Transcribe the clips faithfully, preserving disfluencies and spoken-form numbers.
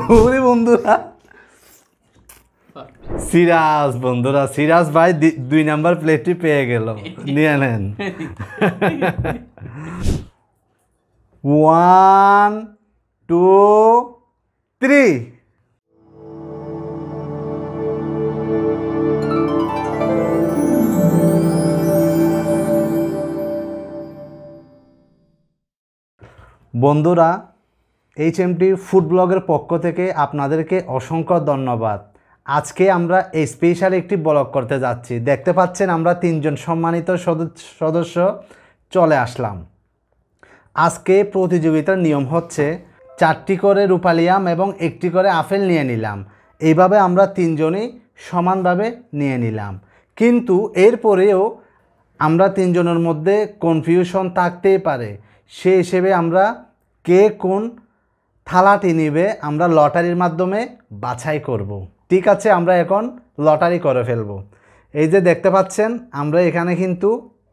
ওরে বন্ধুরা সিরাজ বন্ধুরা সিরাজ ভাই দুই নাম্বার প্লেটটি পেয়ে গেল, নিয়ে নেন। One two three. বন্ধুরা, এইচ এম টি ফুড ব্লগের পক্ষ থেকে আপনাদেরকে অসংখ্য ধন্যবাদ। আজকে আমরা এই স্পেশাল একটি ব্লগ করতে যাচ্ছি। দেখতে পাচ্ছেন আমরা তিনজন সম্মানিত সদস্য চলে আসলাম। আজকে প্রতিযোগিতার নিয়ম হচ্ছে চারটি করে রূপালি আম এবং একটি করে আপেল নিয়ে নিলাম। এইভাবে আমরা তিনজনই সমানভাবে নিয়ে নিলাম, কিন্তু এরপরেও আমরা তিনজনের মধ্যে কনফিউশন থাকতেই পারে। সেই হিসেবে আমরা কে কোন থালাটি নিবে আমরা লটারির মাধ্যমে বাছাই করব। ঠিক আছে, আমরা এখন লটারি করে ফেলব। এই যে দেখতে পাচ্ছেন আমরা এখানে কিন্তু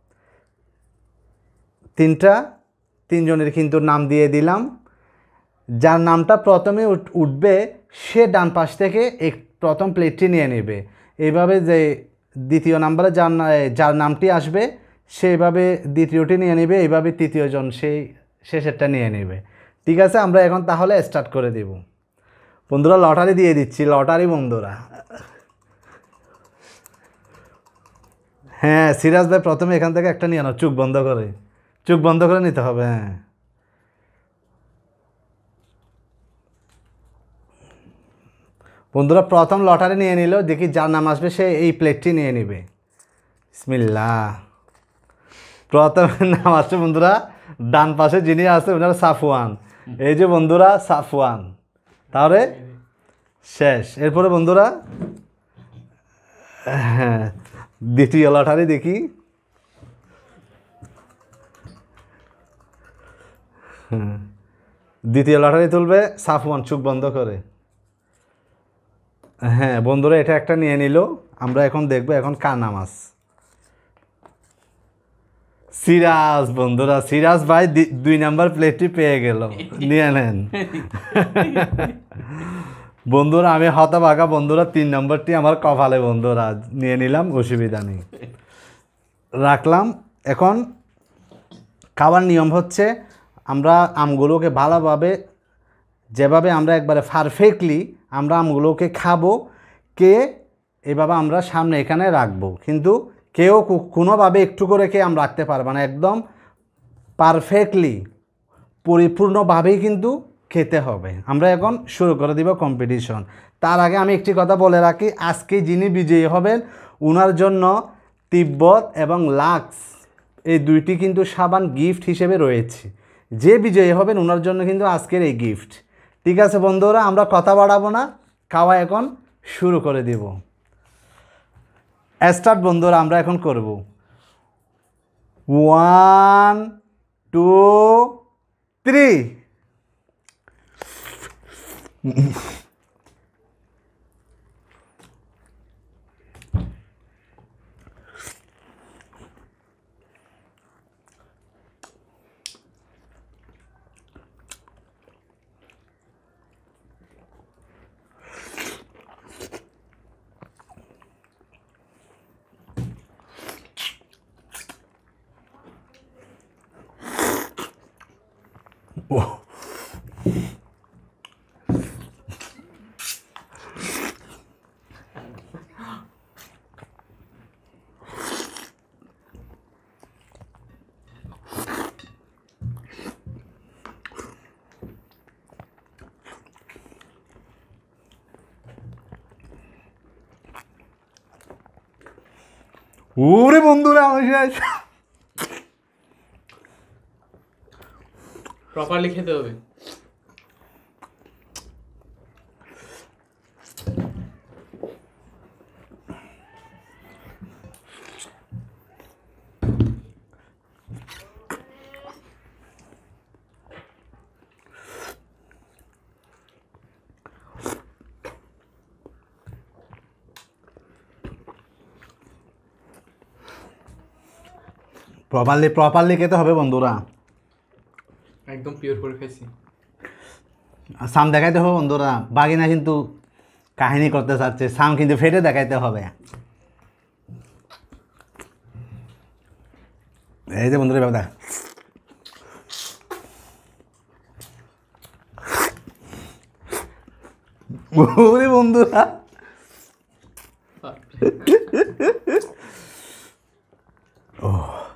তিনটা তিনজনের কিন্তু নাম দিয়ে দিলাম। যার নামটা প্রথমে উঠবে সে ডান পাশ থেকে এক প্রথম প্লেটটি নিয়ে নেবে। এইভাবে যে দ্বিতীয় নাম্বারে যার যার নামটি আসবে সেইভাবে দ্বিতীয়টি নিয়ে নেবে, এইভাবে তৃতীয়জন সেই শেষেরটা নিয়ে নেবে। ঠিক আছে, আমরা এখন তাহলে স্টার্ট করে দেব। বন্ধুরা লটারি দিয়ে দিচ্ছি, লটারি বন্ধুরা। হ্যাঁ সিরাজ ভাই প্রথমে এখান থেকে একটা নিয়ে নাও, চোখ বন্ধ করে, চোখ বন্ধ করে নিতে হবে। হ্যাঁ বন্ধুরা প্রথম লটারি নিয়ে নিল, দেখি যার নাম আসবে সে এই প্লেটটি নিয়ে নেবে। বিসমিল্লাহ। প্রথম নাম আসছে বন্ধুরা ডান পাশে যিনি আছে ওনারা সাফওয়ান। এই যে বন্ধুরা সাফওয়ান, তাহলে শেষ। এরপরে বন্ধুরা হ্যাঁ দ্বিতীয় লটারি দেখি। হ্যাঁ দ্বিতীয় লটারি তুলবে সাফওয়ান, চোখ বন্ধ করে। হ্যাঁ বন্ধুরা এটা একটা নিয়ে নিল। আমরা এখন দেখবো এখন কার নাম আছে। সিরাজ বন্ধুরা সিরাজ ভাই দুই নাম্বার প্লেটটি পেয়ে গেল, নিয়ে নেন। বন্ধুরা আমি হতভাগা বন্ধুরা, তিন নম্বরটি আমার কপালে বন্ধুরা, নিয়ে নিলাম, অসুবিধা নেই, রাখলাম। এখন খাওয়ার নিয়ম হচ্ছে আমরা আমগুলোকে ভালোভাবে যেভাবে আমরা একবারে পারফেক্টলি আমরা আমগুলোকে খাবো, কে এভাবে আমরা সামনে এখানে রাখবো, কিন্তু কেউ কোনোভাবে একটু করে খেয়ে আমরা রাখতে পারবো না। একদম পারফেক্টলি পরিপূর্ণভাবেই কিন্তু খেতে হবে। আমরা এখন শুরু করে দিব কম্পিটিশন। তার আগে আমি একটি কথা বলে রাখি, আজকে যিনি বিজয়ী হবেন ওনার জন্য তিব্বত এবং লাক্স এই দুইটি কিন্তু সাবান গিফট হিসেবে রয়েছে। যে বিজয়ী হবেন ওনার জন্য কিন্তু আজকের এই গিফট। ঠিক আছে বন্ধুরা, আমরা কথা বাড়াবো না, খাওয়া এখন শুরু করে দিব। স্টার্ট বন্ধুরা, আমরা এখন করব। One two three. Oh. ওরে বন্ধুরা আমি শেষ। প্রপারলি খেতে হবে। প্রপারলি প্রপারলি খেতে হবে বন্ধুরা। একদম পিওর করে খাইছি। সাম দেখাইতে হবে বন্ধুরা, বাগিনা কিন্তু কাহিনী করতে চাচ্ছে, সাম কিন্তু ফেটে দেখাইতে হবে। এই যে বন্ধুরা ব্যাপারটা বন্ধুরা ও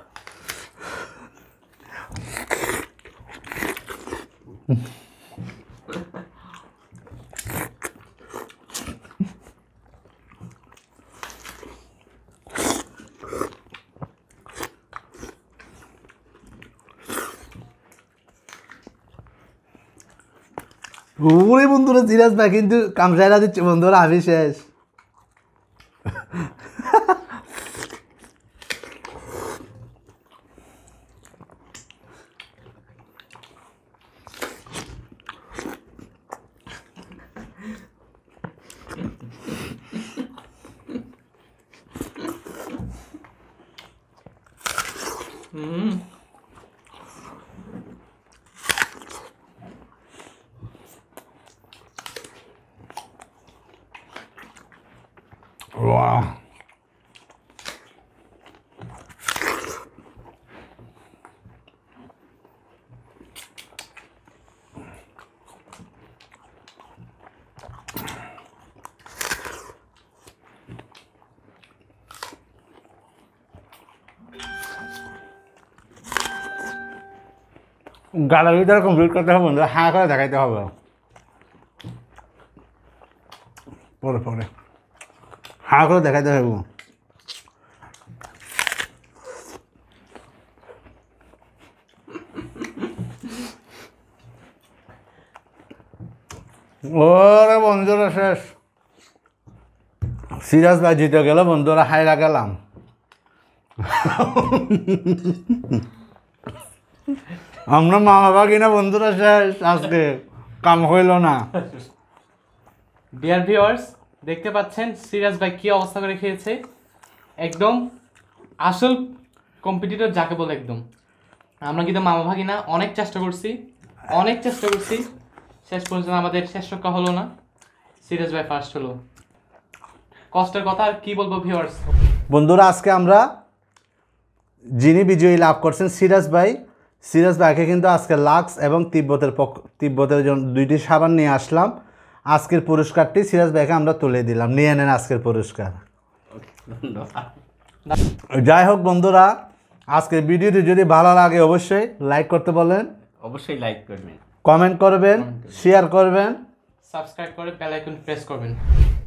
ওরে বন্ধুরা সিরিয়াস ভাই কিন্তু কামসাইরা দিচ্ছে বন্ধুরা, আমি শেষ। Wow. গালার ভিতরে কমপ্লিট করতে হবে বন্ধুরা, হ্যাঁ করে দেখাইতে হবে পরে পরে হ্যাঁ করে দেখাইতে হবে। ওরে বন্ধুরা শেষ, সিরিয়াস ভাই জিতে গেল বন্ধুরা, হাইরা গেলাম। আমরা মা বাবা কিনা বন্ধুরা শেষ, আজকে কাম হইল না। ডিয়ার ভিউয়ার্স, দেখতে পাচ্ছেন সিরাজ ভাই কি অবস্থা করে খেয়েছে, একদম আসল কম্পিটিটর যাকে বলে। একদম আমরা কিন্তু মামা ভাগিনা অনেক চেষ্টা করছি, অনেক চেষ্টা করছি, শেষ পর্যন্ত আমাদের শেষ রক্ষা হলো না, সিরাজ ভাই ফার্স্ট হলো। কষ্টের কথা আর কি বলবো ভিউয়ার্স। বন্ধুরা আজকে আমরা যিনি বিজয়ী লাভ করছেন সিরাজ ভাই, সিরাজ ভাইকে কিন্তু আজকে লাক্স এবং তিব্বতের পক্ষ তিব্বতের জন্য দুইটি সাবান নিয়ে আসলাম। আজকের পুরস্কারটি সিরাজ ভাইকে আমরা তুলে দিলাম, নিয়ে নেন আজকের পুরস্কার। যাই হোক বন্ধুরা, আজকের ভিডিওটি যদি ভালো লাগে অবশ্যই লাইক করতে বলেন, অবশ্যই লাইক করবেন, কমেন্ট করবেন, শেয়ার করবেন, সাবস্ক্রাইব করে বেল আইকন প্রেস করবেন।